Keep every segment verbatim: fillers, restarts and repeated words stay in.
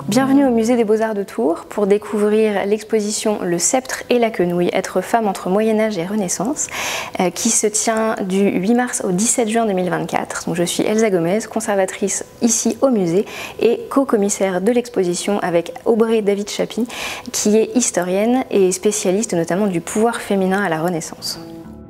Bienvenue au Musée des Beaux-Arts de Tours pour découvrir l'exposition Le Sceptre et la Quenouille, être femme entre Moyen-Âge et Renaissance, euh, qui se tient du huit mars au dix-sept juin deux mille vingt-quatre. Donc, je suis Elsa Gomez, conservatrice ici au musée et co-commissaire de l'exposition avec Aubrey David Chapy, qui est historienne et spécialiste notamment du pouvoir féminin à la Renaissance.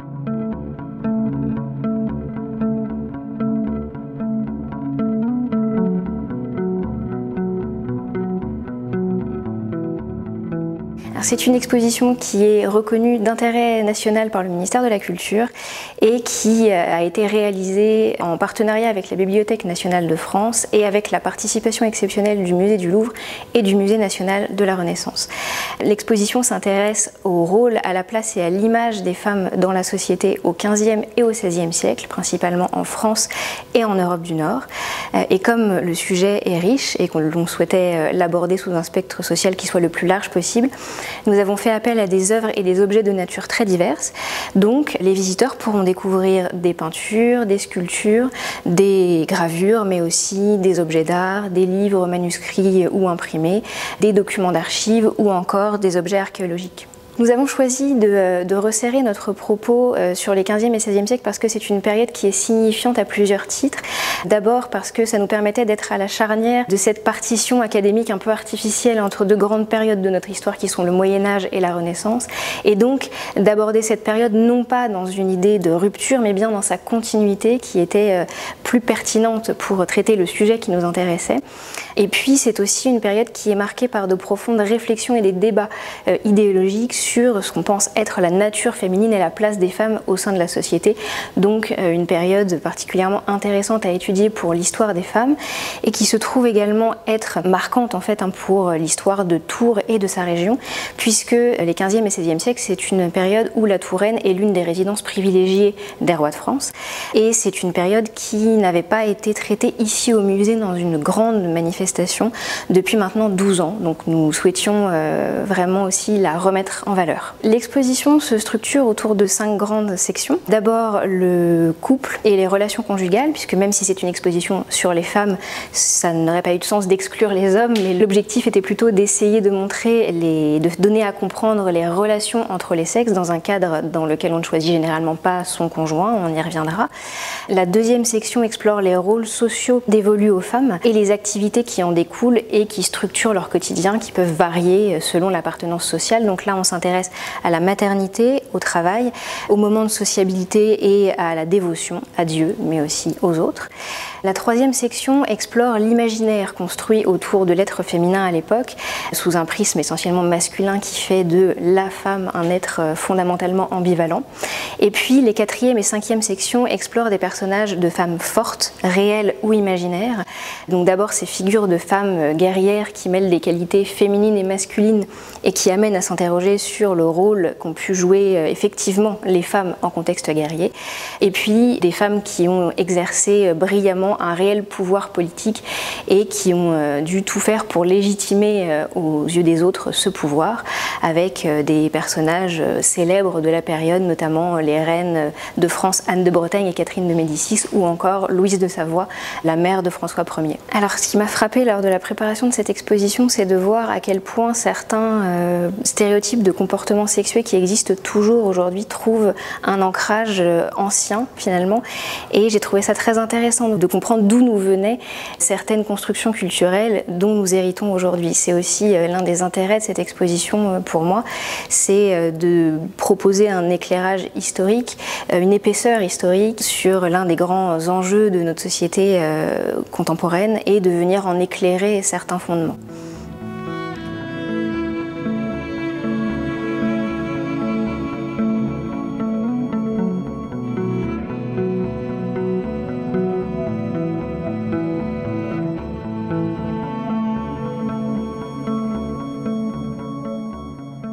C'est une exposition qui est reconnue d'intérêt national par le ministère de la Culture et qui a été réalisée en partenariat avec la Bibliothèque nationale de France et avec la participation exceptionnelle du Musée du Louvre et du Musée national de la Renaissance. L'exposition s'intéresse au rôle, à la place et à l'image des femmes dans la société au quinzième et au seizième siècle, principalement en France et en Europe du Nord. Et comme le sujet est riche et qu'on souhaitait l'aborder sous un spectre social qui soit le plus large possible, nous avons fait appel à des œuvres et des objets de nature très diverses. Donc les visiteurs pourront découvrir des peintures, des sculptures, des gravures, mais aussi des objets d'art, des livres manuscrits ou imprimés, des documents d'archives ou encore des objets archéologiques. Nous avons choisi de, de resserrer notre propos sur les quinzième et seizième siècles parce que c'est une période qui est signifiante à plusieurs titres. D'abord parce que ça nous permettait d'être à la charnière de cette partition académique un peu artificielle entre deux grandes périodes de notre histoire qui sont le Moyen-Âge et la Renaissance, et donc d'aborder cette période non pas dans une idée de rupture mais bien dans sa continuité qui était plus pertinente pour traiter le sujet qui nous intéressait. Et puis c'est aussi une période qui est marquée par de profondes réflexions et des débats idéologiques sur ce qu'on pense être la nature féminine et la place des femmes au sein de la société. Donc euh, une période particulièrement intéressante à étudier pour l'histoire des femmes et qui se trouve également être marquante en fait hein, pour l'histoire de Tours et de sa région, puisque les quinzième et seizième siècles, c'est une période où la Touraine est l'une des résidences privilégiées des rois de France. Et c'est une période qui n'avait pas été traitée ici au musée dans une grande manifestation depuis maintenant douze ans. Donc nous souhaitions euh, vraiment aussi la remettre en valeur. L'exposition se structure autour de cinq grandes sections. D'abord le couple et les relations conjugales, puisque même si c'est une exposition sur les femmes, ça n'aurait pas eu de sens d'exclure les hommes, mais l'objectif était plutôt d'essayer de montrer, les, de donner à comprendre les relations entre les sexes dans un cadre dans lequel on ne choisit généralement pas son conjoint, on y reviendra. La deuxième section explore les rôles sociaux dévolus aux femmes et les activités qui en découlent et qui structurent leur quotidien, qui peuvent varier selon l'appartenance sociale. Donc là, on s'intéresse à la maternité, au travail, au moment de sociabilité et à la dévotion à Dieu, mais aussi aux autres. La troisième section explore l'imaginaire construit autour de l'être féminin à l'époque, sous un prisme essentiellement masculin qui fait de la femme un être fondamentalement ambivalent. Et puis les quatrième et cinquième sections explorent des personnages de femmes fortes, réelles ou imaginaires. Donc d'abord ces figures de femmes guerrières qui mêlent des qualités féminines et masculines et qui amènent à s'interroger sur le rôle qu'ont pu jouer effectivement les femmes en contexte guerrier. Et puis des femmes qui ont exercé brillamment un réel pouvoir politique et qui ont dû tout faire pour légitimer aux yeux des autres ce pouvoir, avec des personnages célèbres de la période, notamment les reines de France Anne de Bretagne et Catherine de Médicis, ou encore Louise de Savoie, la mère de François Ier. Alors ce qui m'a frappé lors de la préparation de cette exposition, c'est de voir à quel point certains euh, stéréotypes de comportements sexuels qui existent toujours aujourd'hui trouvent un ancrage ancien finalement, et j'ai trouvé ça très intéressant de comprendre d'où nous venaient certaines constructions culturelles dont nous héritons aujourd'hui. C'est aussi l'un des intérêts de cette exposition pour moi, c'est de proposer un éclairage historique, une épaisseur historique sur l'un des grands enjeux de notre société contemporaine et de venir en éclairer certains fondements.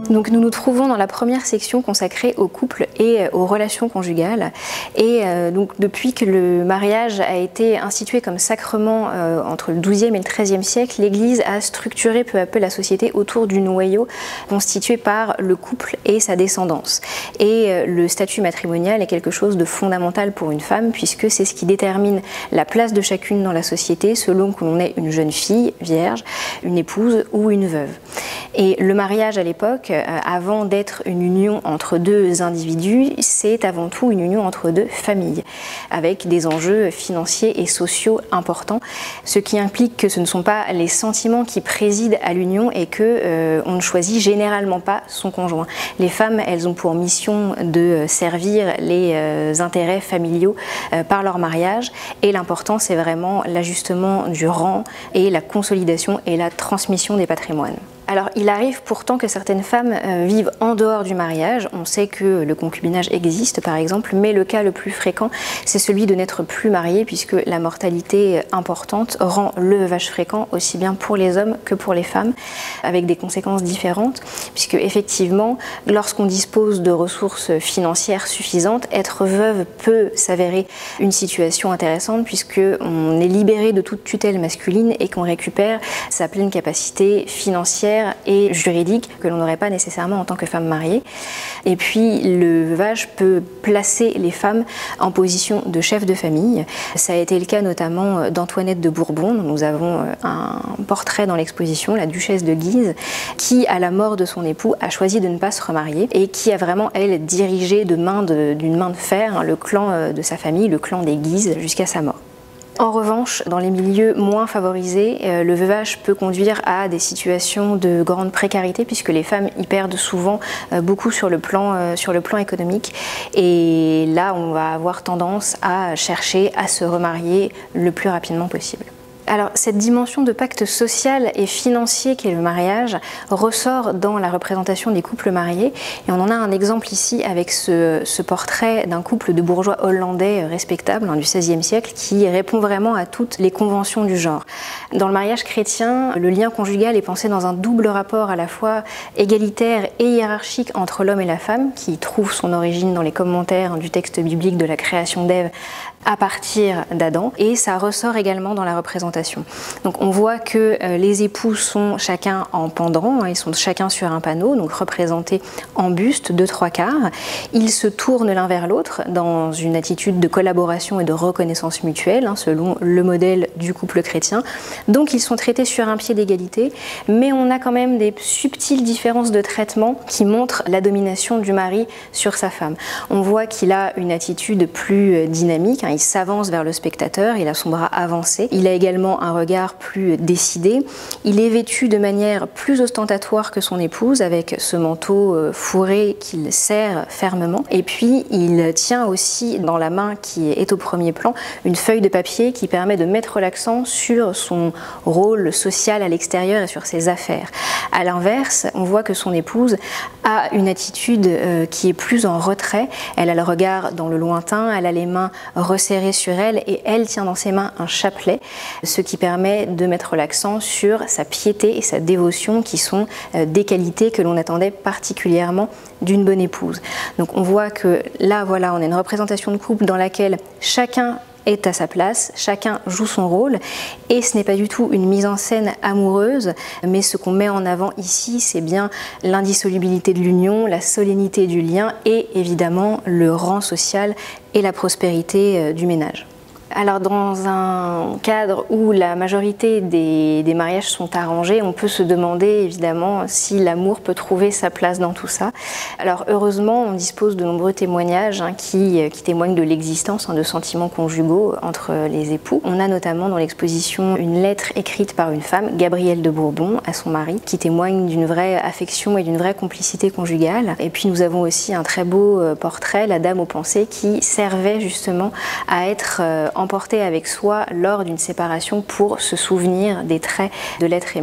Donc nous nous trouvons dans la première section consacrée au couple et aux relations conjugales. Et euh, donc depuis que le mariage a été institué comme sacrement euh, entre le douzième et le treizième siècle, l'Église a structuré peu à peu la société autour du noyau constitué par le couple et sa descendance. Et euh, le statut matrimonial est quelque chose de fondamental pour une femme puisque c'est ce qui détermine la place de chacune dans la société selon que l'on est une jeune fille, vierge, une épouse ou une veuve. Et le mariage à l'époque, avant d'être une union entre deux individus, c'est avant tout une union entre deux familles, avec des enjeux financiers et sociaux importants, ce qui implique que ce ne sont pas les sentiments qui président à l'union et que euh, on ne choisit généralement pas son conjoint. Les femmes, elles ont pour mission de servir les euh, intérêts familiaux euh, par leur mariage, et l'important c'est vraiment l'ajustement du rang et la consolidation et la transmission des patrimoines. Alors il arrive pourtant que certaines femmes euh, vivent en dehors du mariage. On sait que le concubinage existe par exemple, mais le cas le plus fréquent c'est celui de n'être plus marié puisque la mortalité importante rend le veuvage fréquent aussi bien pour les hommes que pour les femmes, avec des conséquences différentes puisque effectivement lorsqu'on dispose de ressources financières suffisantes, être veuve peut s'avérer une situation intéressante puisque on est libéré de toute tutelle masculine et qu'on récupère sa pleine capacité financière et juridique que l'on n'aurait pas nécessairement en tant que femme mariée. Et puis le veuvage peut placer les femmes en position de chef de famille. Ça a été le cas notamment d'Antoinette de Bourbon, dont nous avons un portrait dans l'exposition, la duchesse de Guise, qui à la mort de son époux a choisi de ne pas se remarier et qui a vraiment, elle, dirigé de main de, d'une main de fer le clan de sa famille, le clan des Guises, jusqu'à sa mort. En revanche, dans les milieux moins favorisés, le veuvage peut conduire à des situations de grande précarité puisque les femmes y perdent souvent beaucoup sur le plan, sur le plan économique. Et là, on va avoir tendance à chercher à se remarier le plus rapidement possible. Alors cette dimension de pacte social et financier qu'est le mariage ressort dans la représentation des couples mariés et on en a un exemple ici avec ce, ce portrait d'un couple de bourgeois hollandais respectables hein, du seizième siècle qui répond vraiment à toutes les conventions du genre. Dans le mariage chrétien, le lien conjugal est pensé dans un double rapport à la fois égalitaire et hiérarchique entre l'homme et la femme qui trouve son origine dans les commentaires du texte biblique de la création d'Ève à partir d'Adam, et ça ressort également dans la représentation. Donc on voit que euh, les époux sont chacun en pendant, hein, ils sont chacun sur un panneau, donc représentés en buste de trois quarts. Ils se tournent l'un vers l'autre dans une attitude de collaboration et de reconnaissance mutuelle, hein, selon le modèle du couple chrétien. Donc ils sont traités sur un pied d'égalité, mais on a quand même des subtiles différences de traitement qui montrent la domination du mari sur sa femme. On voit qu'il a une attitude plus dynamique, hein, il s'avance vers le spectateur, il a son bras avancé, il a également un regard plus décidé, il est vêtu de manière plus ostentatoire que son épouse avec ce manteau fourré qu'il serre fermement, et puis il tient aussi dans la main qui est au premier plan une feuille de papier qui permet de mettre l'accent sur son rôle social à l'extérieur et sur ses affaires. A l'inverse, on voit que son épouse a une attitude qui est plus en retrait, elle a le regard dans le lointain, elle a les mains resserrées sur elle et elle tient dans ses mains un chapelet, ce qui permet de mettre l'accent sur sa piété et sa dévotion qui sont des qualités que l'on attendait particulièrement d'une bonne épouse. Donc on voit que là, voilà, on a une représentation de couple dans laquelle chacun est à sa place, chacun joue son rôle et ce n'est pas du tout une mise en scène amoureuse, mais ce qu'on met en avant ici, c'est bien l'indissolubilité de l'union, la solennité du lien et évidemment le rang social et la prospérité du ménage. Alors dans un cadre où la majorité des, des mariages sont arrangés, on peut se demander évidemment si l'amour peut trouver sa place dans tout ça. Alors heureusement, on dispose de nombreux témoignages hein, qui, qui témoignent de l'existence hein, de sentiments conjugaux entre les époux. On a notamment dans l'exposition une lettre écrite par une femme, Gabrielle de Bourbon, à son mari, qui témoigne d'une vraie affection et d'une vraie complicité conjugale. Et puis nous avons aussi un très beau portrait, la Dame aux pensées, qui servait justement à être en emporté avec soi lors d'une séparation pour se souvenir des traits de l'être aimé.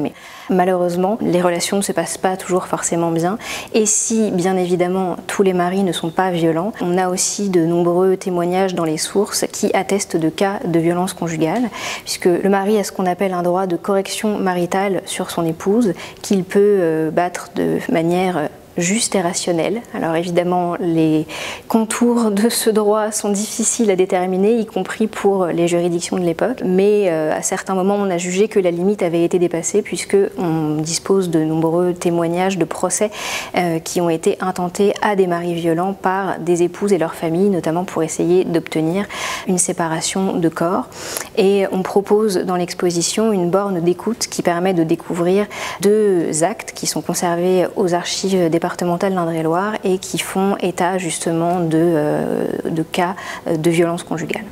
Malheureusement, les relations ne se passent pas toujours forcément bien. Et si, bien évidemment, tous les maris ne sont pas violents, on a aussi de nombreux témoignages dans les sources qui attestent de cas de violence conjugale, puisque le mari a ce qu'on appelle un droit de correction maritale sur son épouse, qu'il peut battre de manière juste et rationnel. Alors évidemment, les contours de ce droit sont difficiles à déterminer, y compris pour les juridictions de l'époque, mais euh, à certains moments, on a jugé que la limite avait été dépassée, puisque on dispose de nombreux témoignages de procès euh, qui ont été intentés à des maris violents par des épouses et leurs familles, notamment pour essayer d'obtenir une séparation de corps. Et on propose dans l'exposition une borne d'écoute qui permet de découvrir deux actes qui sont conservés aux archives des départementales d'Indre-et-Loire et qui font état justement de, euh, de cas de violence conjugale.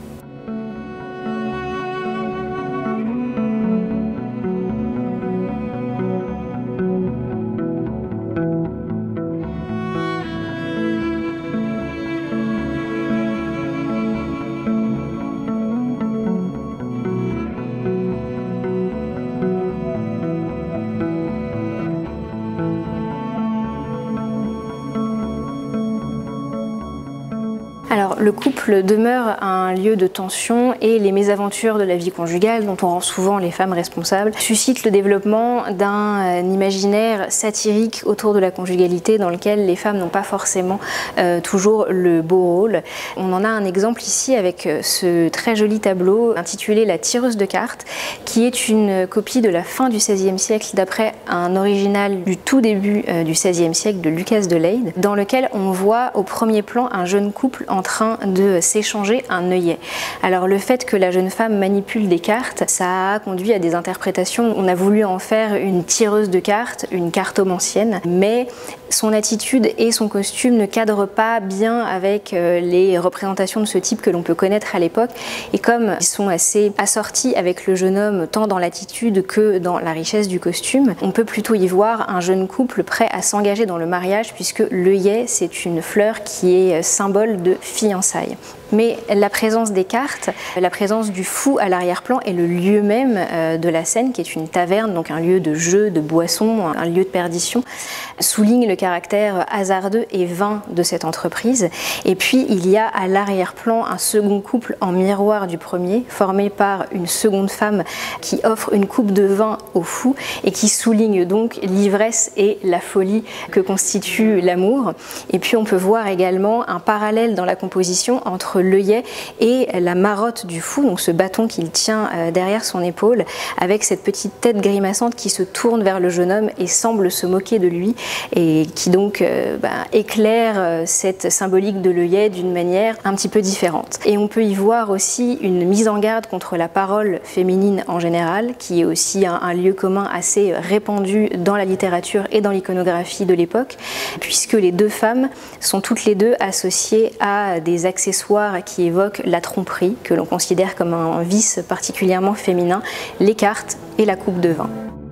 Alors, le couple demeure un lieu de tension et les mésaventures de la vie conjugale, dont on rend souvent les femmes responsables, suscitent le développement d'un imaginaire satirique autour de la conjugalité dans lequel les femmes n'ont pas forcément euh, toujours le beau rôle. On en a un exemple ici avec ce très joli tableau intitulé La tireuse de cartes, qui est une copie de la fin du seizième siècle d'après un original du tout début euh, du seizième siècle de Lucas de Leyde, dans lequel on voit au premier plan un jeune couple en train de s'échanger un œillet. Alors le fait que la jeune femme manipule des cartes, ça a conduit à des interprétations. On a voulu en faire une tireuse de cartes, une cartomancienne, mais son attitude et son costume ne cadrent pas bien avec les représentations de ce type que l'on peut connaître à l'époque. Et comme ils sont assez assortis avec le jeune homme tant dans l'attitude que dans la richesse du costume, on peut plutôt y voir un jeune couple prêt à s'engager dans le mariage, puisque l'œillet, c'est une fleur qui est symbole de fiançailles. Mais la présence des cartes, la présence du fou à l'arrière-plan et le lieu même de la scène, qui est une taverne, donc un lieu de jeu, de boisson, un lieu de perdition, souligne le caractère hasardeux et vain de cette entreprise. Et puis il y a à l'arrière-plan un second couple en miroir du premier, formé par une seconde femme qui offre une coupe de vin au fou et qui souligne donc l'ivresse et la folie que constitue l'amour. Et puis on peut voir également un parallèle dans la composition entre l'œillet et la marotte du fou, donc ce bâton qu'il tient derrière son épaule, avec cette petite tête grimaçante qui se tourne vers le jeune homme et semble se moquer de lui, et qui donc euh, bah, éclaire cette symbolique de l'œillet d'une manière un petit peu différente. Et on peut y voir aussi une mise en garde contre la parole féminine en général, qui est aussi un, un lieu commun assez répandu dans la littérature et dans l'iconographie de l'époque, puisque les deux femmes sont toutes les deux associées à des accessoires qui évoquent la tromperie, que l'on considère comme un vice particulièrement féminin, les cartes et la coupe de vin.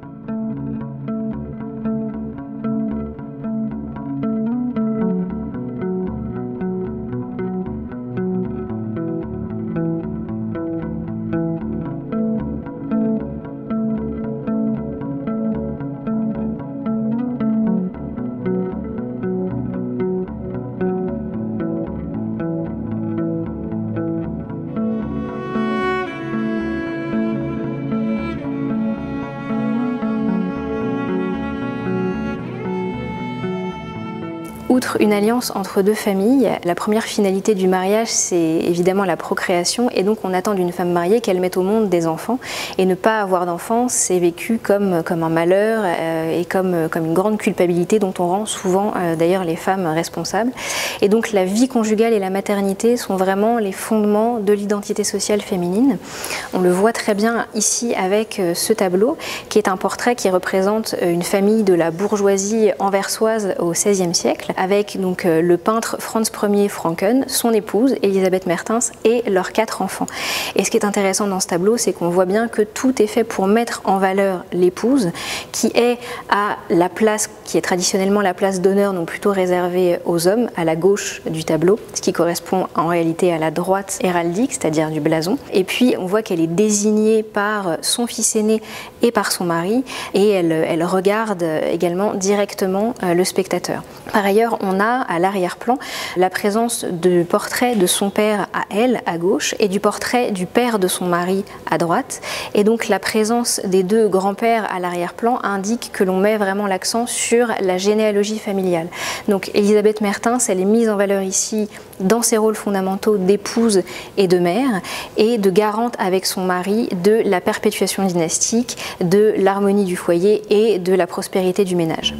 Outre une alliance entre deux familles, la première finalité du mariage, c'est évidemment la procréation, et donc on attend d'une femme mariée qu'elle mette au monde des enfants, et ne pas avoir d'enfants, c'est vécu comme, comme un malheur euh, et comme, comme une grande culpabilité dont on rend souvent euh, d'ailleurs les femmes responsables. Et donc la vie conjugale et la maternité sont vraiment les fondements de l'identité sociale féminine. On le voit très bien ici avec euh, ce tableau, qui est un portrait qui représente une famille de la bourgeoisie anversoise au seizième siècle. avec donc le peintre Franz Ier Franken, son épouse Elisabeth Mertens et leurs quatre enfants. Et ce qui est intéressant dans ce tableau, c'est qu'on voit bien que tout est fait pour mettre en valeur l'épouse, qui est à la place qui est traditionnellement la place d'honneur, donc plutôt réservée aux hommes, à la gauche du tableau, ce qui correspond en réalité à la droite héraldique, c'est-à-dire du blason. Et puis on voit qu'elle est désignée par son fils aîné et par son mari, et elle, elle regarde également directement le spectateur. Par ailleurs, on a à l'arrière-plan la présence du portrait de son père à elle, à gauche, et du portrait du père de son mari à droite. Et donc la présence des deux grands-pères à l'arrière-plan indique que l'on met vraiment l'accent sur la généalogie familiale. Donc Elisabeth Mertens, elle est mise en valeur ici dans ses rôles fondamentaux d'épouse et de mère, et de garante avec son mari de la perpétuation dynastique, de l'harmonie du foyer et de la prospérité du ménage.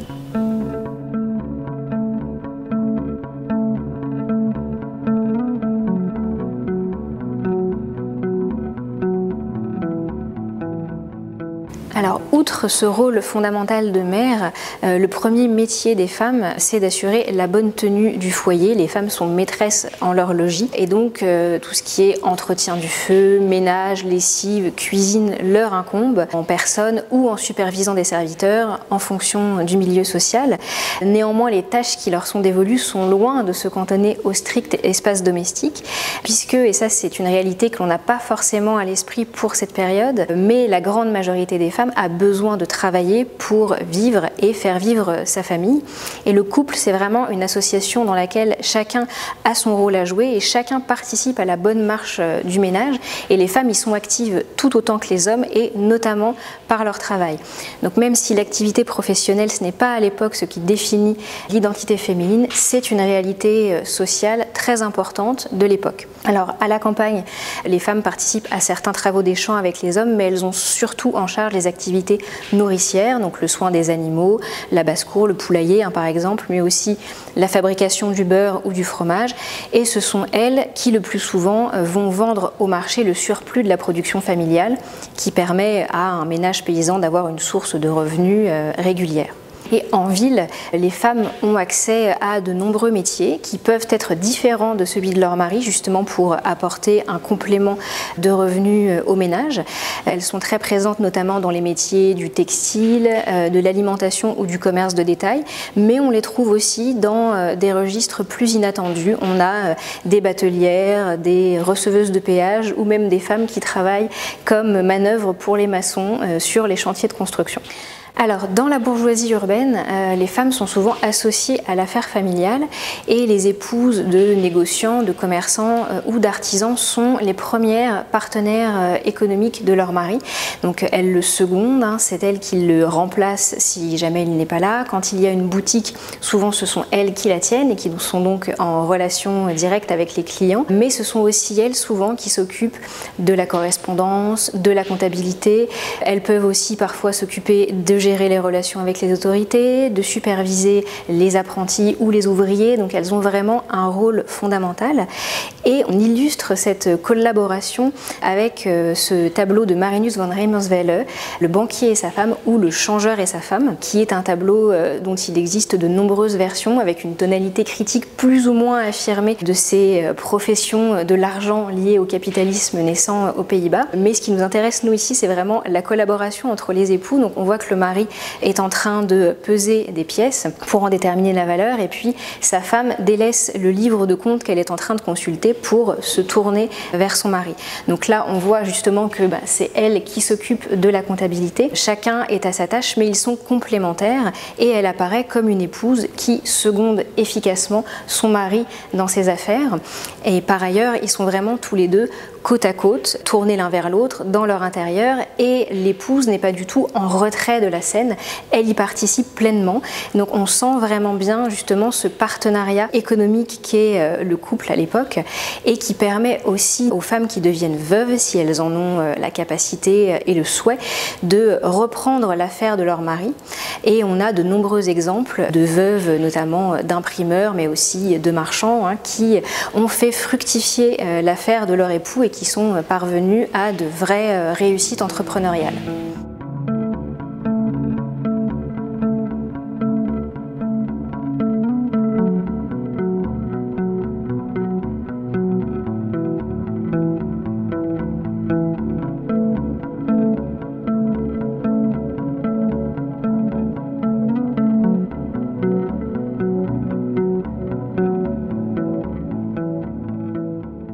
Alors, outre ce rôle fondamental de mère, euh, le premier métier des femmes, c'est d'assurer la bonne tenue du foyer. Les femmes sont maîtresses en leur logis, et donc euh, tout ce qui est entretien du feu, ménage, lessive, cuisine leur incombe en personne ou en supervisant des serviteurs en fonction du milieu social. Néanmoins, les tâches qui leur sont dévolues sont loin de se cantonner au strict espace domestique, puisque, et ça c'est une réalité que l'on n'a pas forcément à l'esprit pour cette période, mais la grande majorité des femmes a besoin de travailler pour vivre et faire vivre sa famille. Et le couple, c'est vraiment une association dans laquelle chacun a son rôle à jouer et chacun participe à la bonne marche du ménage. Et les femmes y sont actives tout autant que les hommes, et notamment par leur travail. Donc même si l'activité professionnelle, ce n'est pas à l'époque ce qui définit l'identité féminine, c'est une réalité sociale très importante de l'époque. Alors à la campagne, les femmes participent à certains travaux des champs avec les hommes, mais elles ont surtout en charge les activités nourricières, donc le soin des animaux, la basse-cour, le poulailler hein, par exemple, mais aussi la fabrication du beurre ou du fromage. Et ce sont elles qui le plus souvent vont vendre au marché le surplus de la production familiale, qui permet à un ménage paysan d'avoir une source de revenus euh, régulière. Et en ville, les femmes ont accès à de nombreux métiers qui peuvent être différents de celui de leur mari, justement pour apporter un complément de revenus au ménage. Elles sont très présentes notamment dans les métiers du textile, de l'alimentation ou du commerce de détail, mais on les trouve aussi dans des registres plus inattendus. On a des batelières, des receveuses de péage ou même des femmes qui travaillent comme manœuvre pour les maçons sur les chantiers de construction. Alors, dans la bourgeoisie urbaine, euh, les femmes sont souvent associées à l'affaire familiale, et les épouses de négociants, de commerçants euh, ou d'artisans sont les premières partenaires euh, économiques de leur mari. Donc elles le secondent, hein, c'est elles qui le remplacent si jamais il n'est pas là. Quand il y a une boutique, souvent ce sont elles qui la tiennent et qui sont donc en relation directe avec les clients. Mais ce sont aussi elles souvent qui s'occupent de la correspondance, de la comptabilité. Elles peuvent aussi parfois s'occuper de gérer les relations avec les autorités, de superviser les apprentis ou les ouvriers, donc elles ont vraiment un rôle fondamental. Et on illustre cette collaboration avec ce tableau de Marinus van Reimerswelle, Le banquier et sa femme ou Le changeur et sa femme, qui est un tableau dont il existe de nombreuses versions avec une tonalité critique plus ou moins affirmée de ces professions de l'argent liées au capitalisme naissant aux Pays-Bas. Mais ce qui nous intéresse nous ici, c'est vraiment la collaboration entre les époux. Donc on voit que le mari est en train de peser des pièces pour en déterminer la valeur, et puis sa femme délaisse le livre de compte qu'elle est en train de consulter pour se tourner vers son mari. Donc là on voit justement que bah, c'est elle qui s'occupe de la comptabilité. Chacun est à sa tâche, mais ils sont complémentaires, et elle apparaît comme une épouse qui seconde efficacement son mari dans ses affaires. Et par ailleurs, ils sont vraiment tous les deux côte à côte, tournés l'un vers l'autre dans leur intérieur, et l'épouse n'est pas du tout en retrait de la scène, elle y participe pleinement. Donc on sent vraiment bien justement ce partenariat économique qu'est le couple à l'époque, et qui permet aussi aux femmes qui deviennent veuves, si elles en ont la capacité et le souhait, de reprendre l'affaire de leur mari. Et on a de nombreux exemples de veuves, notamment d'imprimeurs, mais aussi de marchands, hein, qui ont fait fructifier l'affaire de leur époux et qui sont parvenus à de vraies réussites entrepreneuriales.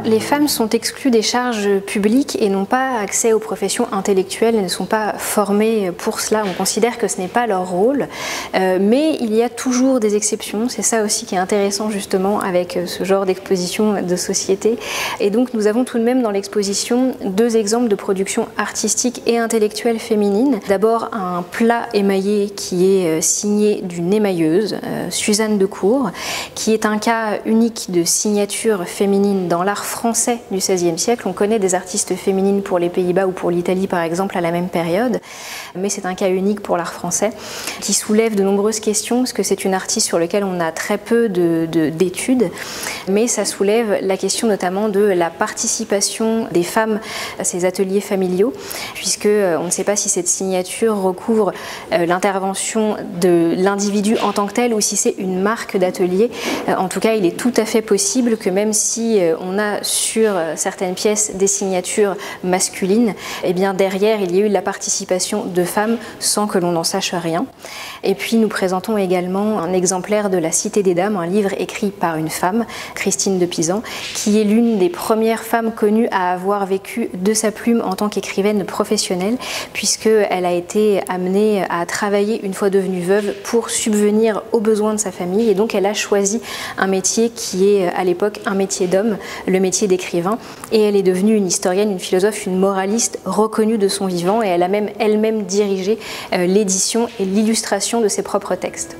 Les femmes sont exclues des charges publiques et n'ont pas accès aux professions intellectuelles, elles ne sont pas formées pour cela, on considère que ce n'est pas leur rôle, euh, mais il y a toujours des exceptions, c'est ça aussi qui est intéressant justement avec ce genre d'exposition de société. Et donc nous avons tout de même dans l'exposition deux exemples de production artistique et intellectuelle féminine. D'abord un plat émaillé qui est signé d'une émailleuse, euh, Suzanne de Cour, qui est un cas unique de signature féminine dans l'art français du seizième siècle. On connaît des artistes féminines pour les Pays-Bas ou pour l'Italie par exemple à la même période, mais c'est un cas unique pour l'art français qui soulève de nombreuses questions parce que c'est une artiste sur laquelle on a très peu de, de, d'études, mais ça soulève la question notamment de la participation des femmes à ces ateliers familiaux, puisque on ne sait pas si cette signature recouvre l'intervention de l'individu en tant que tel ou si c'est une marque d'atelier. En tout cas, il est tout à fait possible que même si on a sur certaines pièces des signatures masculines, eh bien derrière il y a eu la participation de femmes sans que l'on n'en sache rien. Et puis nous présentons également un exemplaire de La Cité des Dames, un livre écrit par une femme, Christine de Pisan, qui est l'une des premières femmes connues à avoir vécu de sa plume en tant qu'écrivaine professionnelle, puisqu'elle a été amenée à travailler une fois devenue veuve pour subvenir aux besoins de sa famille, et donc elle a choisi un métier qui est à l'époque un métier d'homme, le métier d'écrivain, et elle est devenue une historienne, une philosophe, une moraliste reconnue de son vivant, et elle a même elle-même dirigé l'édition et l'illustration de ses propres textes.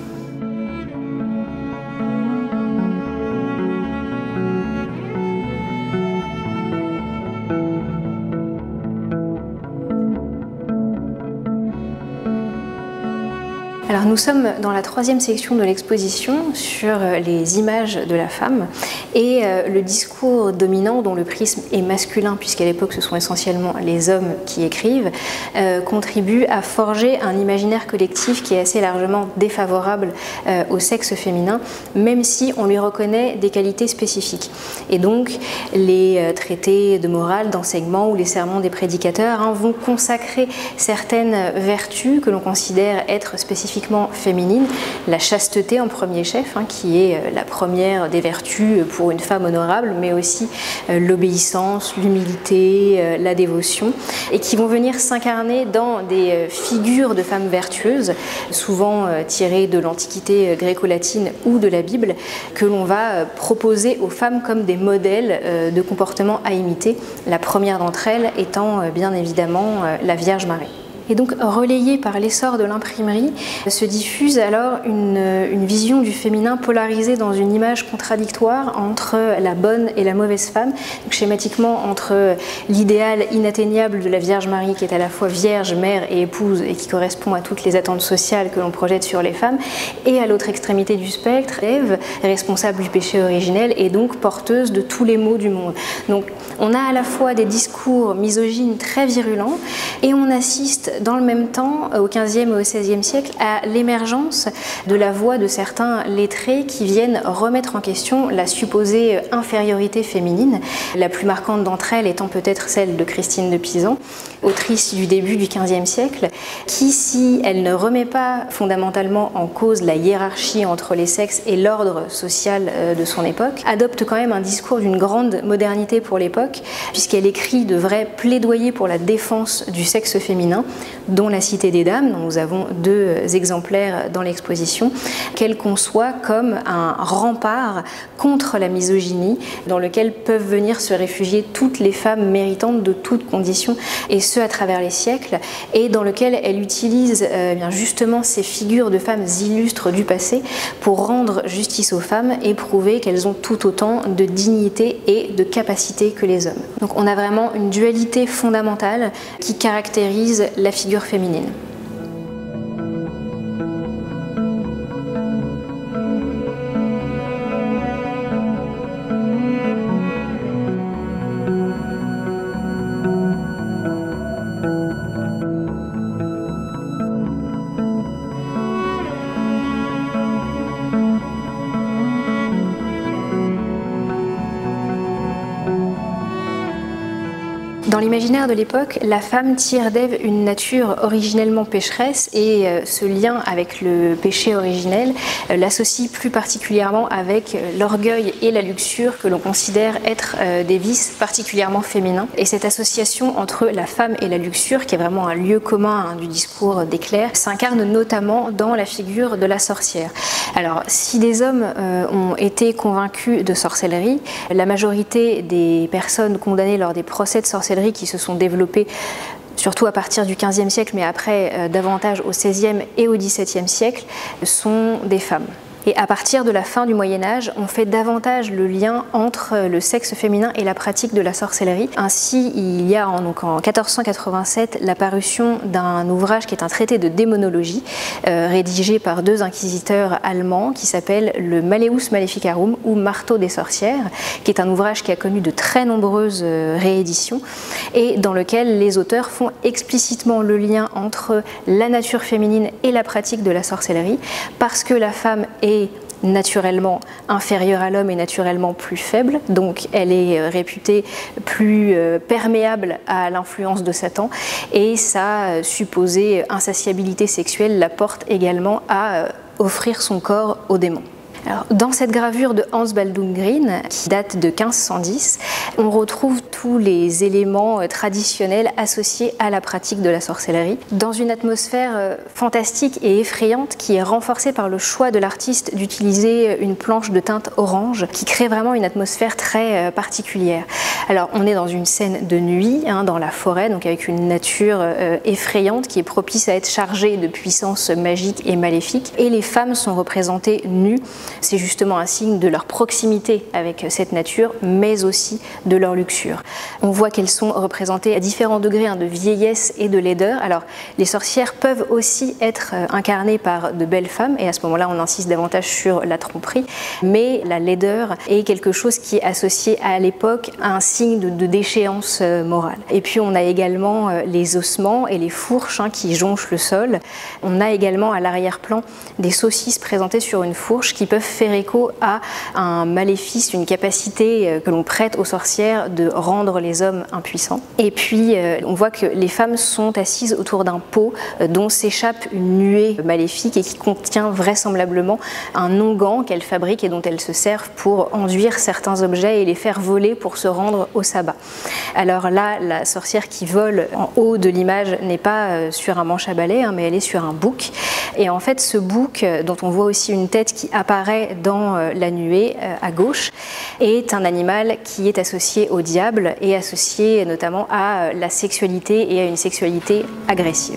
Alors nous sommes dans la troisième section de l'exposition sur les images de la femme et le discours dominant dont le prisme est masculin puisqu'à l'époque ce sont essentiellement les hommes qui écrivent, euh, contribue à forger un imaginaire collectif qui est assez largement défavorable euh, au sexe féminin, même si on lui reconnaît des qualités spécifiques. Et donc les euh, traités de morale, d'enseignement ou les sermons des prédicateurs hein, vont consacrer certaines vertus que l'on considère être spécifiquement féminine, la chasteté en premier chef, hein, qui est la première des vertus pour une femme honorable, mais aussi euh, l'obéissance, l'humilité, euh, la dévotion, et qui vont venir s'incarner dans des euh, figures de femmes vertueuses, souvent euh, tirées de l'Antiquité gréco-latine ou de la Bible, que l'on va euh, proposer aux femmes comme des modèles euh, de comportement à imiter, la première d'entre elles étant euh, bien évidemment euh, la Vierge Marie. Et donc, relayée par l'essor de l'imprimerie, se diffuse alors une, une vision du féminin polarisée dans une image contradictoire entre la bonne et la mauvaise femme, donc schématiquement entre l'idéal inatteignable de la Vierge Marie qui est à la fois vierge, mère et épouse et qui correspond à toutes les attentes sociales que l'on projette sur les femmes, et à l'autre extrémité du spectre, Ève, responsable du péché originel et donc porteuse de tous les maux du monde. Donc, on a à la fois des discours misogynes très virulents et on assiste dans le même temps, au quinzième et au seizième siècle, à l'émergence de la voix de certains lettrés qui viennent remettre en question la supposée infériorité féminine, la plus marquante d'entre elles étant peut-être celle de Christine de Pisan, autrice du début du quinzième siècle, qui, si elle ne remet pas fondamentalement en cause la hiérarchie entre les sexes et l'ordre social de son époque, adopte quand même un discours d'une grande modernité pour l'époque, puisqu'elle écrit de vrais plaidoyers pour la défense du sexe féminin, dont La Cité des Dames, dont nous avons deux exemplaires dans l'exposition, qu'elle conçoit comme un rempart contre la misogynie, dans lequel peuvent venir se réfugier toutes les femmes méritantes de toutes conditions, et ce à travers les siècles, et dans lequel elle utilise euh, bien justement ces figures de femmes illustres du passé pour rendre justice aux femmes et prouver qu'elles ont tout autant de dignité et de capacité que les hommes. Donc on a vraiment une dualité fondamentale qui caractérise la figure féminine. Dans l'imaginaire de l'époque, la femme tire d'Ève une nature originellement pécheresse et euh, ce lien avec le péché originel euh, l'associe plus particulièrement avec euh, l'orgueil et la luxure que l'on considère être euh, des vices particulièrement féminins. Et cette association entre la femme et la luxure, qui est vraiment un lieu commun hein, du discours des clercs, s'incarne notamment dans la figure de la sorcière. Alors, si des hommes euh, ont été convaincus de sorcellerie, la majorité des personnes condamnées lors des procès de sorcellerie qui se sont développés surtout à partir du quinzième siècle, mais après euh, davantage au seizième et au dix-septième siècle, sont des femmes. Et à partir de la fin du Moyen-Âge, on fait davantage le lien entre le sexe féminin et la pratique de la sorcellerie. Ainsi, il y a en, donc en quatorze cent quatre-vingt-sept la parution d'un ouvrage qui est un traité de démonologie, euh, rédigé par deux inquisiteurs allemands, qui s'appelle le Malleus Maleficarum, ou Marteau des sorcières, qui est un ouvrage qui a connu de très nombreuses euh, rééditions, et dans lequel les auteurs font explicitement le lien entre la nature féminine et la pratique de la sorcellerie, parce que la femme est naturellement inférieure à l'homme et naturellement plus faible, donc elle est réputée plus perméable à l'influence de Satan, et sa supposée insatiabilité sexuelle la porte également à offrir son corps aux démons. Alors, dans cette gravure de Hans Baldung-Grien, qui date de quinze cent dix, on retrouve tous les éléments traditionnels associés à la pratique de la sorcellerie, dans une atmosphère fantastique et effrayante qui est renforcée par le choix de l'artiste d'utiliser une planche de teinte orange, qui crée vraiment une atmosphère très particulière. Alors, on est dans une scène de nuit, hein, dans la forêt, donc avec une nature euh, effrayante qui est propice à être chargée de puissances magiques et maléfiques, et les femmes sont représentées nues. C'est justement un signe de leur proximité avec cette nature, mais aussi de leur luxure. On voit qu'elles sont représentées à différents degrés hein, de vieillesse et de laideur. Alors, les sorcières peuvent aussi être incarnées par de belles femmes, et à ce moment-là, on insiste davantage sur la tromperie, mais la laideur est quelque chose qui est associé à l'époque à un signe de, de déchéance morale. Et puis, on a également les ossements et les fourches hein, qui jonchent le sol. On a également à l'arrière-plan des saucisses présentées sur une fourche qui peuvent faire écho à un maléfice, une capacité que l'on prête aux sorcières de rendre les hommes impuissants. Et puis on voit que les femmes sont assises autour d'un pot dont s'échappe une nuée maléfique et qui contient vraisemblablement un onguent qu'elles fabriquent et dont elles se servent pour enduire certains objets et les faire voler pour se rendre au sabbat. Alors là, la sorcière qui vole en haut de l'image n'est pas sur un manche à balai, hein, mais elle est sur un bouc. Et en fait, ce bouc, dont on voit aussi une tête qui apparaît dans la nuée à gauche, est un animal qui est associé au diable et associé notamment à la sexualité et à une sexualité agressive.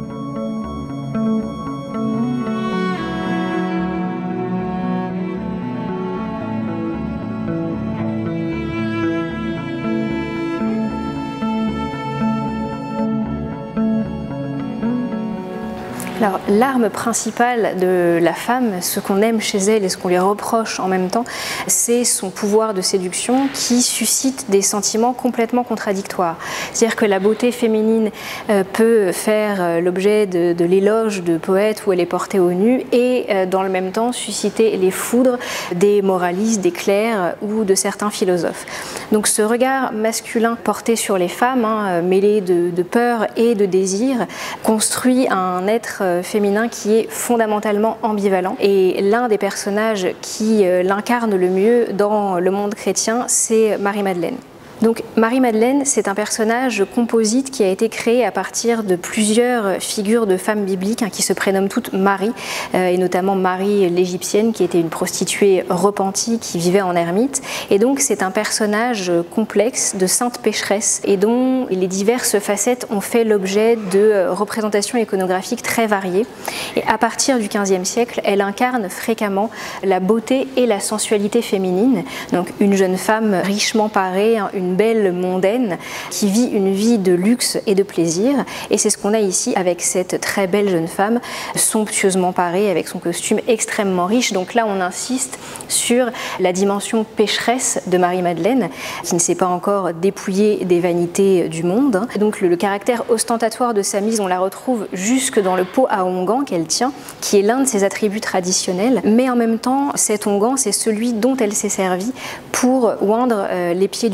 Alors, l'arme principale de la femme, ce qu'on aime chez elle et ce qu'on lui reproche en même temps, c'est son pouvoir de séduction qui suscite des sentiments complètement contradictoires. C'est-à-dire que la beauté féminine euh, peut faire euh, l'objet de, de l'éloge de poètes où elle est portée au nu et euh, dans le même temps susciter les foudres des moralistes, des clercs ou de certains philosophes. Donc ce regard masculin porté sur les femmes, hein, mêlé de, de peur et de désir, construit un être féminin qui est fondamentalement ambivalent. Et l'un des personnages qui l'incarne le mieux dans le monde chrétien, c'est Marie-Madeleine. Donc Marie-Madeleine, c'est un personnage composite qui a été créé à partir de plusieurs figures de femmes bibliques hein, qui se prénomment toutes Marie, euh, et notamment Marie l'Égyptienne qui était une prostituée repentie qui vivait en ermite. Et donc c'est un personnage complexe de sainte pécheresse et dont les diverses facettes ont fait l'objet de représentations iconographiques très variées. Et à partir du quinzième siècle, elle incarne fréquemment la beauté et la sensualité féminine. Donc une jeune femme richement parée, hein, une belle mondaine qui vit une vie de luxe et de plaisir, et c'est ce qu'on a ici avec cette très belle jeune femme somptueusement parée avec son costume extrêmement riche. Donc là on insiste sur la dimension pécheresse de Marie-Madeleine qui ne s'est pas encore dépouillée des vanités du monde. Donc le, le caractère ostentatoire de sa mise, on la retrouve jusque dans le pot à onguent qu'elle tient, qui est l'un de ses attributs traditionnels, mais en même temps cet onguent c'est celui dont elle s'est servie pour oindre euh, les pieds du Christ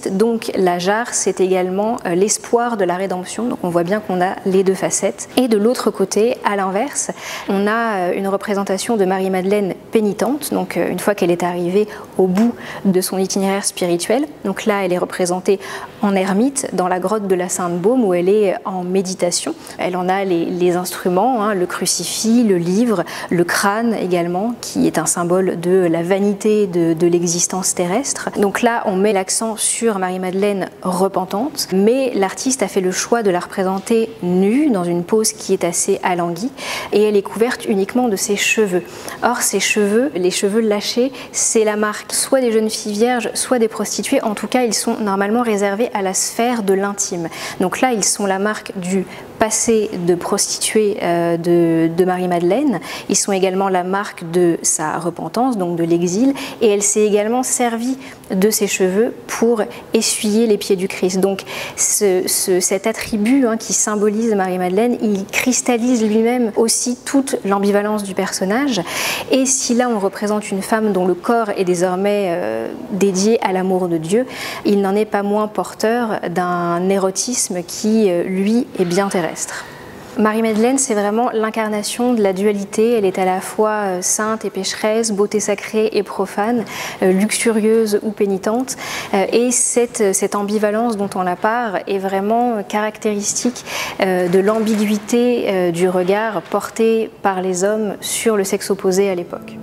Christ. Donc la jarre, c'est également l'espoir de la rédemption. Donc on voit bien qu'on a les deux facettes. Et de l'autre côté, à l'inverse, on a une représentation de Marie-Madeleine pénitente. Donc une fois qu'elle est arrivée au bout de son itinéraire spirituel. Donc là, elle est représentée en ermite dans la grotte de la Sainte-Baume où elle est en méditation. Elle en a les, les instruments, hein, le crucifix, le livre, le crâne également, qui est un symbole de la vanité de, de l'existence terrestre. Donc là, on met l'accent sur Marie-Madeleine repentante, mais l'artiste a fait le choix de la représenter nue, dans une pose qui est assez alanguie, et elle est couverte uniquement de ses cheveux. Or, ces cheveux, les cheveux lâchés, c'est la marque soit des jeunes filles vierges, soit des prostituées. En tout cas, ils sont normalement réservés à la sphère de l'intime. Donc là, ils sont la marque du passé de prostituée euh, de, de Marie-Madeleine. Ils sont également la marque de sa repentance, donc de l'exil, et elle s'est également servie de ses cheveux pour essuyer les pieds du Christ. Donc ce, ce, cet attribut hein, qui symbolise Marie-Madeleine, il cristallise lui-même aussi toute l'ambivalence du personnage. Et si là on représente une femme dont le corps est désormais euh, dédié à l'amour de Dieu, il n'en est pas moins porteur d'un érotisme qui, euh, lui, est bien terrestre. Marie-Madeleine, c'est vraiment l'incarnation de la dualité. Elle est à la fois sainte et pécheresse, beauté sacrée et profane, luxurieuse ou pénitente. Et cette, cette ambivalence dont on la part est vraiment caractéristique de l'ambiguïté du regard porté par les hommes sur le sexe opposé à l'époque.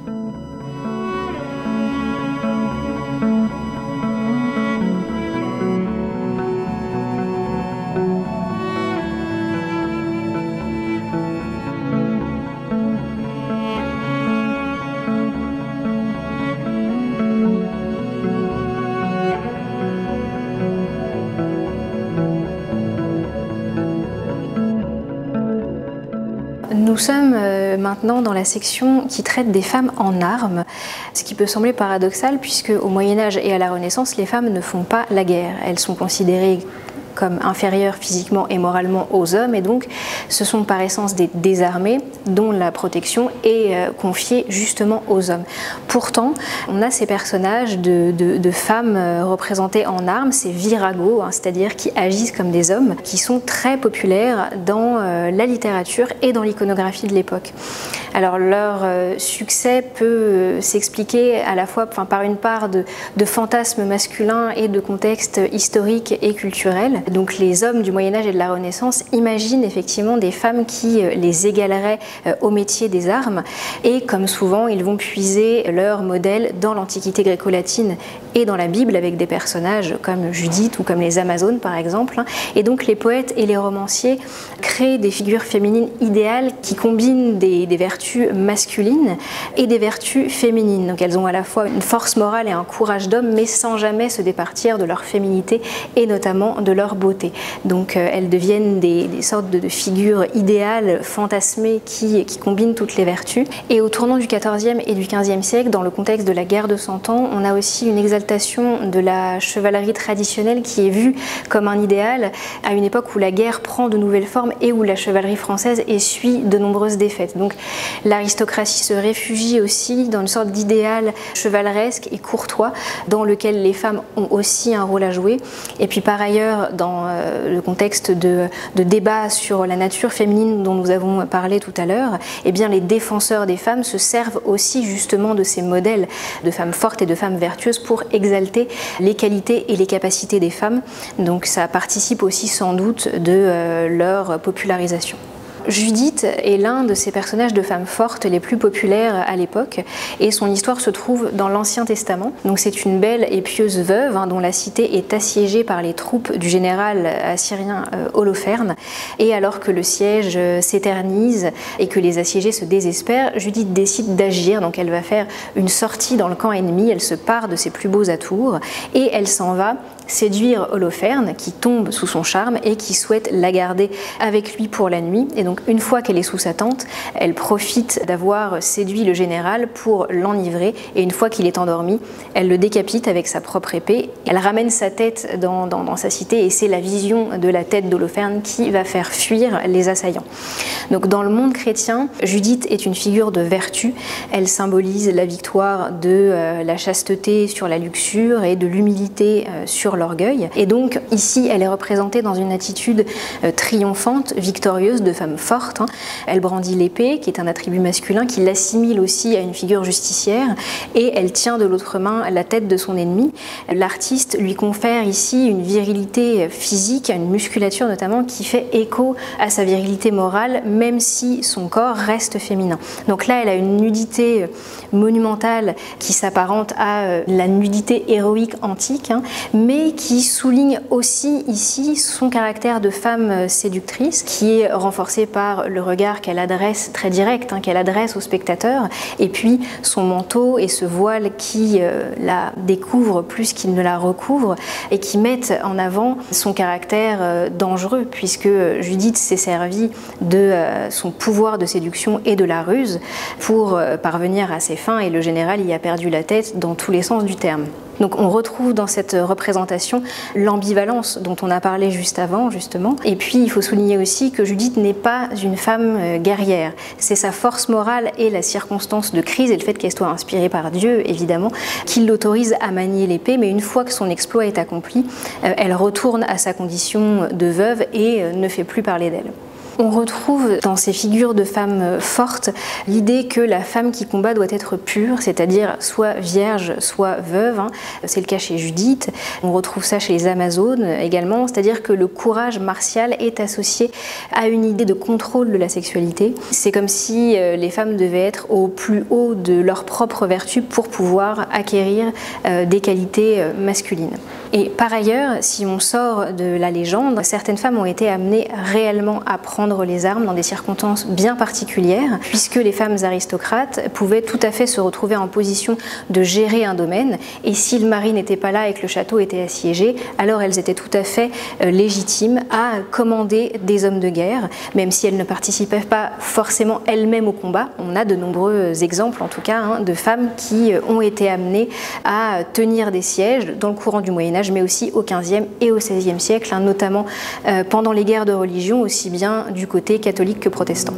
Nous sommes maintenant dans la section qui traite des femmes en armes, ce qui peut sembler paradoxal puisque au Moyen-Âge et à la Renaissance, les femmes ne font pas la guerre. Elles sont considérées comme inférieures physiquement et moralement aux hommes, et donc ce sont par essence des désarmés dont la protection est euh, confiée justement aux hommes. Pourtant, on a ces personnages de, de, de femmes euh, représentées en armes, ces viragos, hein, c'est-à-dire qui agissent comme des hommes, qui sont très populaires dans euh, la littérature et dans l'iconographie de l'époque. Alors leur euh, succès peut euh, s'expliquer à la fois enfin, par une part de, de fantasmes masculins et de contexte historique et culturel. Donc les hommes du Moyen-Âge et de la Renaissance imaginent effectivement des femmes qui les égaleraient au métier des armes, et comme souvent ils vont puiser leur modèle dans l'Antiquité gréco-latine et dans la Bible avec des personnages comme Judith ou comme les Amazones par exemple. Et donc les poètes et les romanciers créent des figures féminines idéales qui combinent des, des vertus masculines et des vertus féminines. Donc elles ont à la fois une force morale et un courage d'homme, mais sans jamais se départir de leur féminité et notamment de leur beauté. Donc euh, elles deviennent des, des sortes de, de figures idéales, fantasmées, qui, qui combinent toutes les vertus. Et au tournant du quatorzième et du quinzième siècle, dans le contexte de la guerre de Cent Ans, on a aussi une exaltation de la chevalerie traditionnelle qui est vue comme un idéal à une époque où la guerre prend de nouvelles formes et où la chevalerie française essuie de nombreuses défaites. Donc l'aristocratie se réfugie aussi dans une sorte d'idéal chevaleresque et courtois dans lequel les femmes ont aussi un rôle à jouer. Et puis par ailleurs, dans le contexte de, de débat sur la nature féminine dont nous avons parlé tout à l'heure, eh bien les défenseurs des femmes se servent aussi justement de ces modèles de femmes fortes et de femmes vertueuses pour exalter les qualités et les capacités des femmes. Donc ça participe aussi sans doute de euh, leur popularisation. Judith est l'un de ces personnages de femmes fortes les plus populaires à l'époque, et son histoire se trouve dans l'Ancien Testament. Donc c'est une belle et pieuse veuve hein, dont la cité est assiégée par les troupes du général assyrien euh, Holoferne, et alors que le siège euh, s'éternise et que les assiégés se désespèrent, Judith décide d'agir. Donc elle va faire une sortie dans le camp ennemi, elle se pare de ses plus beaux atours et elle s'en va séduire Holoferne qui tombe sous son charme et qui souhaite la garder avec lui pour la nuit. Et donc Donc une fois qu'elle est sous sa tente, elle profite d'avoir séduit le général pour l'enivrer, et une fois qu'il est endormi, elle le décapite avec sa propre épée. Elle ramène sa tête dans, dans, dans sa cité, et c'est la vision de la tête d'Holoferne qui va faire fuir les assaillants. Donc dans le monde chrétien, Judith est une figure de vertu. Elle symbolise la victoire de euh, la chasteté sur la luxure et de l'humilité euh, sur l'orgueil. Et donc ici, elle est représentée dans une attitude euh, triomphante, victorieuse, de femme forte. Hein. Elle brandit l'épée, qui est un attribut masculin, qui l'assimile aussi à une figure justicière, et elle tient de l'autre main la tête de son ennemi. L'artiste lui confère ici une virilité physique, une musculature notamment, qui fait écho à sa virilité morale, même si son corps reste féminin. Donc là, elle a une nudité monumentale qui s'apparente à la nudité héroïque antique, hein, mais qui souligne aussi ici son caractère de femme séductrice, qui est renforcé par le regard qu'elle adresse, très direct, hein, qu'elle adresse au spectateur, et puis son manteau et ce voile qui euh, la découvre plus qu'il ne la recouvre, et qui mettent en avant son caractère euh, dangereux, puisque Judith s'est servie de euh, son pouvoir de séduction et de la ruse pour euh, parvenir à ses fins, et le général y a perdu la tête dans tous les sens du terme. Donc on retrouve dans cette représentation l'ambivalence dont on a parlé juste avant, justement. Et puis il faut souligner aussi que Judith n'est pas une femme guerrière. C'est sa force morale et la circonstance de crise et le fait qu'elle soit inspirée par Dieu, évidemment, qui l'autorise à manier l'épée. Mais une fois que son exploit est accompli, elle retourne à sa condition de veuve et ne fait plus parler d'elle. On retrouve dans ces figures de femmes fortes l'idée que la femme qui combat doit être pure, c'est-à-dire soit vierge, soit veuve. C'est le cas chez Judith. On retrouve ça chez les Amazones également, c'est-à-dire que le courage martial est associé à une idée de contrôle de la sexualité. C'est comme si les femmes devaient être au plus haut de leur propre vertu pour pouvoir acquérir des qualités masculines. Et par ailleurs, si on sort de la légende, certaines femmes ont été amenées réellement à prendre les armes dans des circonstances bien particulières, puisque les femmes aristocrates pouvaient tout à fait se retrouver en position de gérer un domaine, et si le mari n'était pas là et que le château était assiégé, alors elles étaient tout à fait légitimes à commander des hommes de guerre, même si elles ne participaient pas forcément elles-mêmes au combat. On a de nombreux exemples, en tout cas, hein, de femmes qui ont été amenées à tenir des sièges dans le courant du Moyen-Âge, mais aussi au quinzième et au seizième siècle, hein, notamment euh, pendant les guerres de religion, aussi bien du côté catholique que protestant.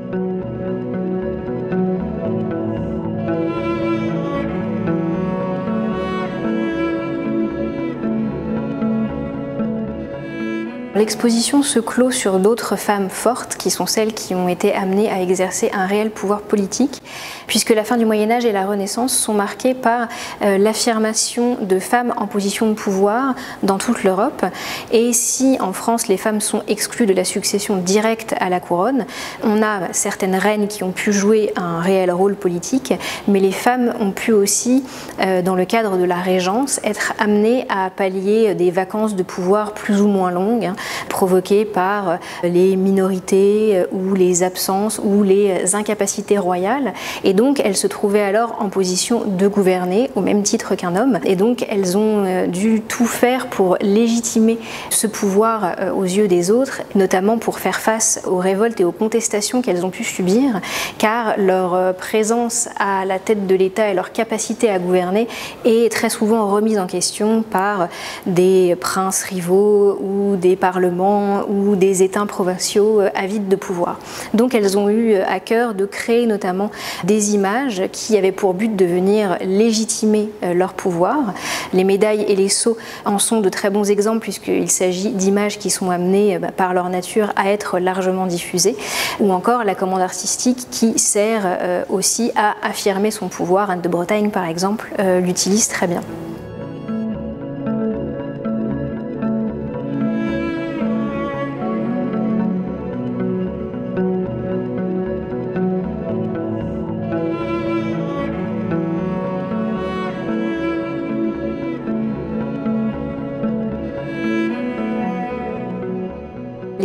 L'exposition se clôt sur d'autres femmes fortes qui sont celles qui ont été amenées à exercer un réel pouvoir politique, puisque la fin du Moyen-Âge et la Renaissance sont marquées par euh, l'affirmation de femmes en position de pouvoir dans toute l'Europe. Et si en France les femmes sont exclues de la succession directe à la couronne, on a certaines reines qui ont pu jouer un réel rôle politique, mais les femmes ont pu aussi, euh, dans le cadre de la régence, être amenées à pallier des vacances de pouvoir plus ou moins longues, hein, provoquées par les minorités ou les absences ou les incapacités royales. Et donc elles se trouvaient alors en position de gouverner au même titre qu'un homme, et donc elles ont dû tout faire pour légitimer ce pouvoir aux yeux des autres, notamment pour faire face aux révoltes et aux contestations qu'elles ont pu subir, car leur présence à la tête de l'État et leur capacité à gouverner est très souvent remise en question par des princes rivaux ou des parlements ou des états provinciaux avides de pouvoir. Donc elles ont eu à cœur de créer notamment des images qui avaient pour but de venir légitimer leur pouvoir. Les médailles et les sceaux en sont de très bons exemples, puisqu'il s'agit d'images qui sont amenées par leur nature à être largement diffusées, ou encore la commande artistique qui sert aussi à affirmer son pouvoir. Anne de Bretagne par exemple l'utilise très bien. Les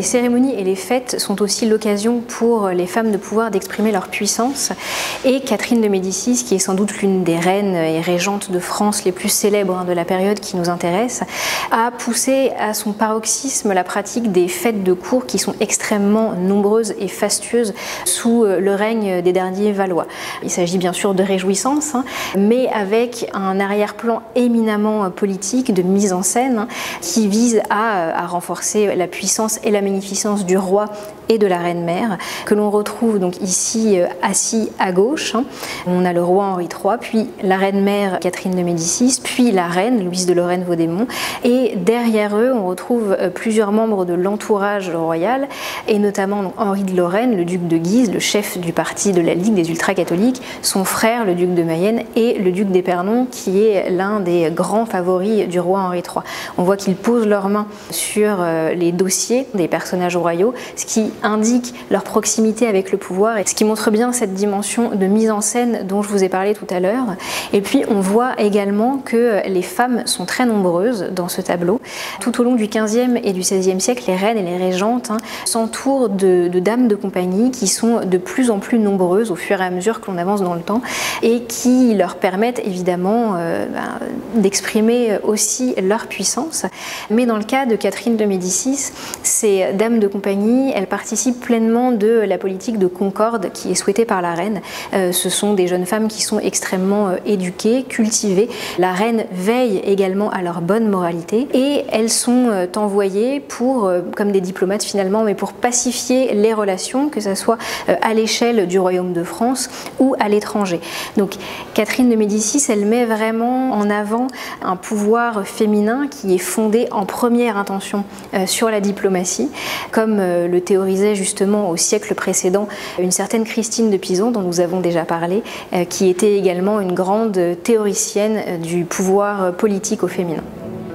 les cérémonies et les fêtes sont aussi l'occasion pour les femmes de pouvoir d'exprimer leur puissance. Et Catherine de Médicis, qui est sans doute l'une des reines et régentes de France les plus célèbres hein, de la période qui nous intéresse, a poussé à son paroxysme la pratique des fêtes de cour qui sont extrêmement nombreuses et fastueuses sous le règne des derniers Valois. Il s'agit bien sûr de réjouissances, hein, mais avec un arrière-plan éminemment politique, de mise en scène, hein, qui vise à, à renforcer la puissance et la magnificence du roi et de la reine-mère, que l'on retrouve donc ici euh, assis à gauche. Hein. On a le roi Henri trois, puis la reine-mère Catherine de Médicis, puis la reine Louise de Lorraine-Vaudémont, et derrière eux on retrouve euh, plusieurs membres de l'entourage royal, et notamment donc, Henri de Lorraine, le duc de Guise, le chef du parti de la Ligue des ultra-catholiques, son frère le duc de Mayenne et le duc d'Épernon, qui est l'un des grands favoris du roi Henri trois. On voit qu'ils posent leurs mains sur euh, les dossiers des personnages royaux, ce qui indique leur proximité avec le pouvoir et ce qui montre bien cette dimension de mise en scène dont je vous ai parlé tout à l'heure. Et puis on voit également que les femmes sont très nombreuses dans ce tableau. Tout au long du quinzième et du seizième siècle, les reines et les régentes hein, s'entourent de, de dames de compagnie qui sont de plus en plus nombreuses au fur et à mesure que l'on avance dans le temps et qui leur permettent évidemment euh, bah, d'exprimer aussi leur puissance. Mais dans le cas de Catherine de Médicis, ces dames de compagnie, elles participent pleinement de la politique de concorde qui est souhaitée par la reine. Euh, ce sont des jeunes femmes qui sont extrêmement euh, éduquées, cultivées. La reine veille également à leur bonne moralité et elles sont euh, envoyées pour, euh, comme des diplomates finalement, mais pour pacifier les relations, que ce soit euh, à l'échelle du royaume de France ou à l'étranger. Donc Catherine de Médicis, elle met vraiment en avant un pouvoir féminin qui est fondé en première intention euh, sur la diplomatie, comme euh, le théorisait justement au siècle précédent une certaine Christine de Pisan dont nous avons déjà parlé, euh, qui était également une grande théoricienne euh, du pouvoir politique au féminin.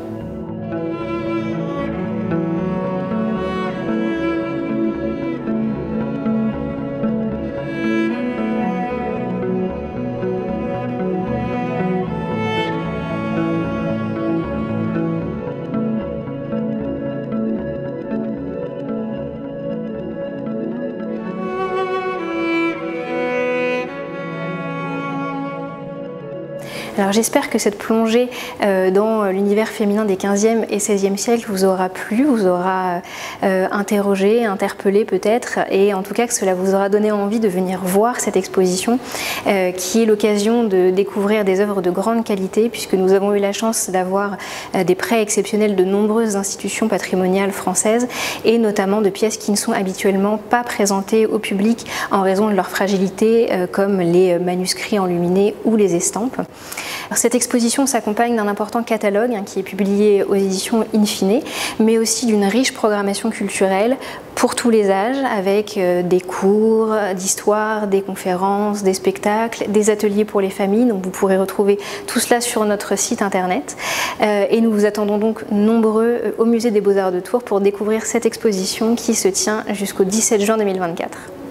Alors j'espère que cette plongée euh, dans l'univers féminin des quinzième et seizième siècles vous aura plu, vous aura euh, interrogé, interpellé peut-être, et en tout cas que cela vous aura donné envie de venir voir cette exposition euh, qui est l'occasion de découvrir des œuvres de grande qualité, puisque nous avons eu la chance d'avoir euh, des prêts exceptionnels de nombreuses institutions patrimoniales françaises, et notamment de pièces qui ne sont habituellement pas présentées au public en raison de leur fragilité, euh, comme les manuscrits enluminés ou les estampes. Alors, cette exposition s'accompagne d'un important catalogue hein, qui est publié aux éditions In Fine, mais aussi d'une riche programmation culturelle pour tous les âges, avec euh, des cours d'histoire, des conférences, des spectacles, des ateliers pour les familles. Donc vous pourrez retrouver tout cela sur notre site internet. Euh, et nous vous attendons donc nombreux euh, au Musée des Beaux-Arts de Tours pour découvrir cette exposition qui se tient jusqu'au dix-sept juin deux mille vingt-quatre.